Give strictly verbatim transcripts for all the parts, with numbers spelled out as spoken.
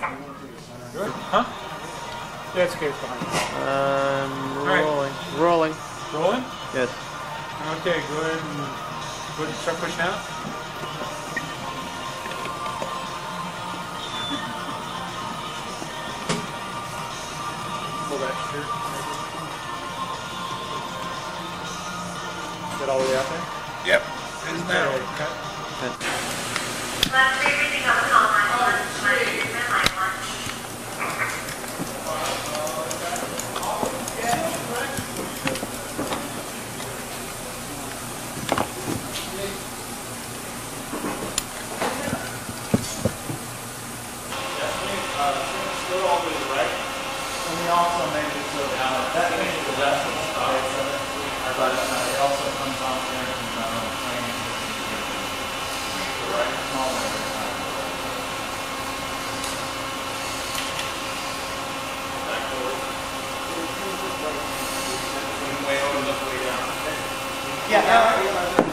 Good? Huh? Yeah, it's okay. It's behind you. Um, rolling. Right. Rolling. Rolling? Yes. Okay, go ahead and, go ahead and start pushing out. Pull that shirt. Is that all the way out there? Yep. It's now. Okay, cut. Let's see everything on the call line. Let's my treatment line one. Still all the way to the right. And we also made it so down. That thing is the best of the base of it. But uh, it also comes off there and comes out on the plane. The right small one. Back forward. Way over, look way down. Yeah. Yeah.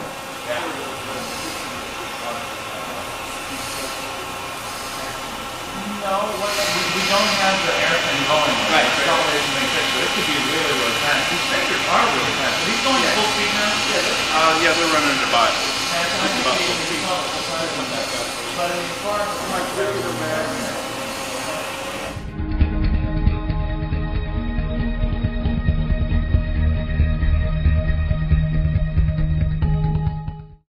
No, what, we, we don't have the airplane going. Right. It's not really to make sense, but it could be really, really fast. These fingers are really fast. Are these going yeah. full speed now? Yeah. Uh, yeah, they're running at about, Just about full speed. speed. But I mean, as far as like regular man.